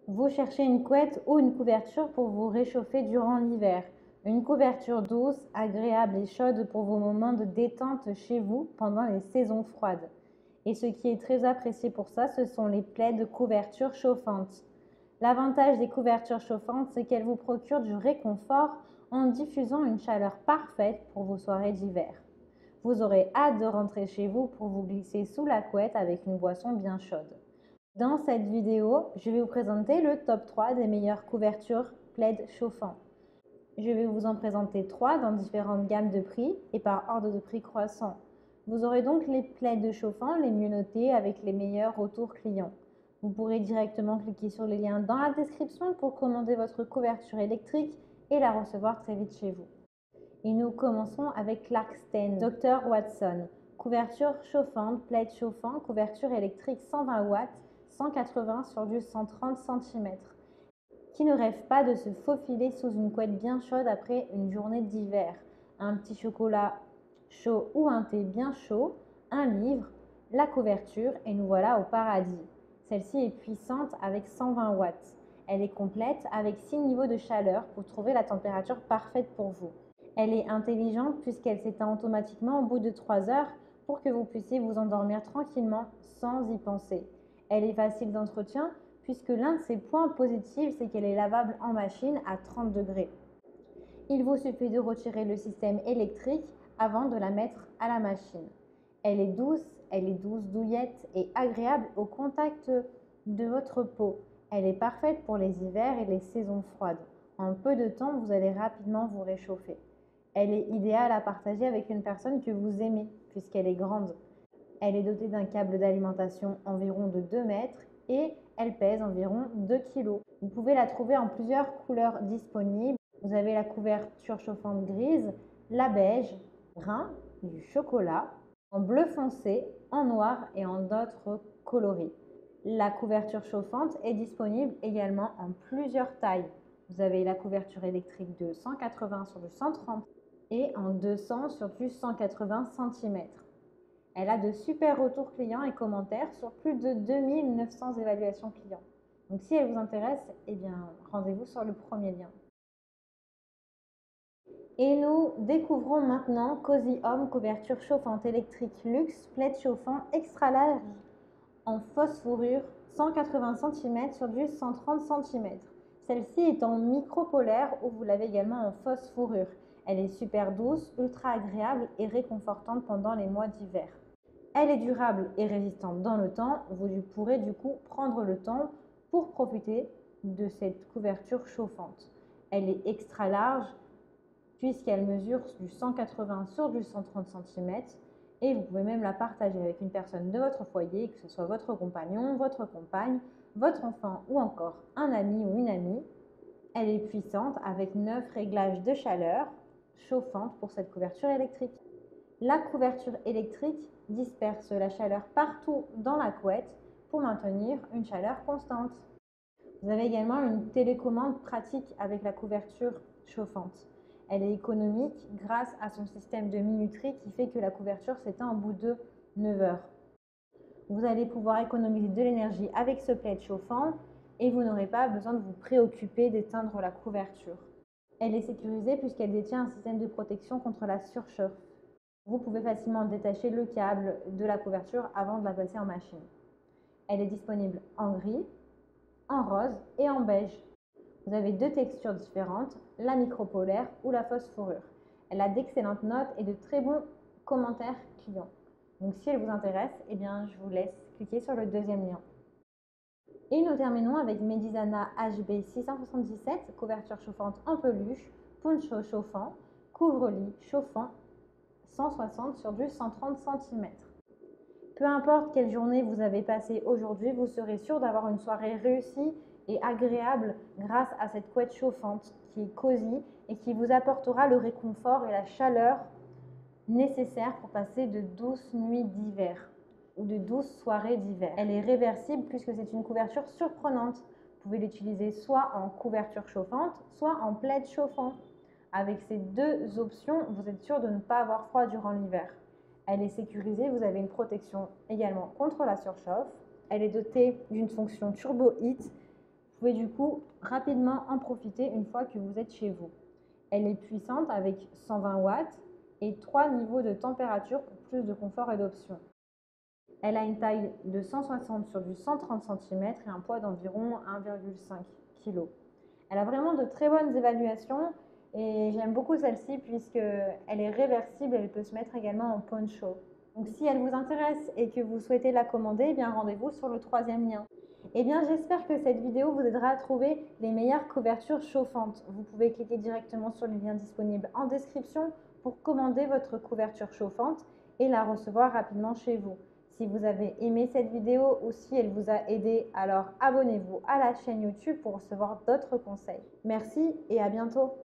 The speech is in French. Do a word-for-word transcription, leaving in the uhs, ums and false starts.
Vous cherchez une couette ou une couverture pour vous réchauffer durant l'hiver. Une couverture douce, agréable et chaude pour vos moments de détente chez vous pendant les saisons froides. Et ce qui est très apprécié pour ça, ce sont les plaids couvertures chauffantes. L'avantage des couvertures chauffantes, c'est qu'elles vous procurent du réconfort en diffusant une chaleur parfaite pour vos soirées d'hiver. Vous aurez hâte de rentrer chez vous pour vous glisser sous la couette avec une boisson bien chaude. Dans cette vidéo, je vais vous présenter le top trois des meilleures couvertures plaids chauffants. Je vais vous en présenter trois dans différentes gammes de prix et par ordre de prix croissant. Vous aurez donc les plaids chauffants les mieux notés avec les meilleurs retours clients. Vous pourrez directement cliquer sur les liens dans la description pour commander votre couverture électrique et la recevoir très vite chez vous. Et nous commençons avec Clarkston docteur Watson. Couverture chauffante, plaid chauffant, couverture électrique cent vingt watts, cent quatre-vingts sur du cent trente centimètres. Qui ne rêve pas de se faufiler sous une couette bien chaude après une journée d'hiver? Un petit chocolat chaud ou un thé bien chaud, un livre, la couverture et nous voilà au paradis. Celle-ci est puissante avec cent vingt watts. Elle est complète avec six niveaux de chaleur pour trouver la température parfaite pour vous. Elle est intelligente puisqu'elle s'éteint automatiquement au bout de trois heures pour que vous puissiez vous endormir tranquillement sans y penser. Elle est facile d'entretien puisque l'un de ses points positifs, c'est qu'elle est lavable en machine à trente degrés. Il vous suffit de retirer le système électrique avant de la mettre à la machine. Elle est douce, elle est douce douillette et agréable au contact de votre peau. Elle est parfaite pour les hivers et les saisons froides. En peu de temps, vous allez rapidement vous réchauffer. Elle est idéale à partager avec une personne que vous aimez, puisqu'elle est grande. Elle est dotée d'un câble d'alimentation environ de deux mètres et elle pèse environ deux kilos. Vous pouvez la trouver en plusieurs couleurs disponibles. Vous avez la couverture chauffante grise, la beige, brun, du chocolat, en bleu foncé, en noir et en d'autres coloris. La couverture chauffante est disponible également en plusieurs tailles. Vous avez la couverture électrique de cent quatre-vingts sur du cent trente et en deux cents sur du cent quatre-vingts centimètres. Elle a de super retours clients et commentaires sur plus de deux mille neuf cents évaluations clients. Donc si elle vous intéresse, eh bien rendez-vous sur le premier lien. Et nous découvrons maintenant Cozy Home couverture chauffante électrique luxe plaid chauffant extra large en fausse fourrure cent quatre-vingts centimètres sur du cent trente centimètres. Celle-ci est en micro-polaire ou vous l'avez également en fausse fourrure. Elle est super douce, ultra agréable et réconfortante pendant les mois d'hiver. Elle est durable et résistante dans le temps. Vous pourrez du coup prendre le temps pour profiter de cette couverture chauffante. Elle est extra large puisqu'elle mesure du cent quatre-vingts sur du cent trente centimètres et vous pouvez même la partager avec une personne de votre foyer, que ce soit votre compagnon, votre compagne, votre enfant ou encore un ami ou une amie. Elle est puissante avec neuf réglages de chaleur chauffante pour cette couverture électrique. La couverture électrique disperse la chaleur partout dans la couette pour maintenir une chaleur constante. Vous avez également une télécommande pratique avec la couverture chauffante. Elle est économique grâce à son système de minuterie qui fait que la couverture s'éteint au bout de neuf heures. Vous allez pouvoir économiser de l'énergie avec ce plaid chauffant et vous n'aurez pas besoin de vous préoccuper d'éteindre la couverture. Elle est sécurisée puisqu'elle détient un système de protection contre la surchauffe. Vous pouvez facilement détacher le câble de la couverture avant de la passer en machine. Elle est disponible en gris, en rose et en beige. Vous avez deux textures différentes, la micro-polaire ou la fausse fourrure. Elle a d'excellentes notes et de très bons commentaires clients. Donc si elle vous intéresse, eh bien, je vous laisse cliquer sur le deuxième lien. Et nous terminons avec Medizana H B six cent soixante-dix-sept, couverture chauffante en peluche, poncho chauffant, couvre-lit chauffant cent soixante sur du cent trente centimètres. Peu importe quelle journée vous avez passée aujourd'hui, vous serez sûr d'avoir une soirée réussie et agréable grâce à cette couette chauffante qui est cosy et qui vous apportera le réconfort et la chaleur nécessaires pour passer de douces nuits d'hiver ou de douces soirées d'hiver. Elle est réversible puisque c'est une couverture surprenante. Vous pouvez l'utiliser soit en couverture chauffante, soit en plaid chauffant. Avec ces deux options, vous êtes sûr de ne pas avoir froid durant l'hiver. Elle est sécurisée, vous avez une protection également contre la surchauffe. Elle est dotée d'une fonction Turbo Heat. Vous pouvez du coup rapidement en profiter une fois que vous êtes chez vous. Elle est puissante avec cent vingt watts et trois niveaux de température pour plus de confort et d'options. Elle a une taille de cent soixante sur du cent trente centimètres et un poids d'environ un virgule cinq kilos. Elle a vraiment de très bonnes évaluations et j'aime beaucoup celle-ci puisqu'elle est réversible et elle peut se mettre également en poncho. Donc si elle vous intéresse et que vous souhaitez la commander, eh bien rendez-vous sur le troisième lien. Eh bien j'espère que cette vidéo vous aidera à trouver les meilleures couvertures chauffantes. Vous pouvez cliquer directement sur le lien disponible en description pour commander votre couverture chauffante et la recevoir rapidement chez vous. Si vous avez aimé cette vidéo ou si elle vous a aidé, alors abonnez-vous à la chaîne YouTube pour recevoir d'autres conseils. Merci et à bientôt.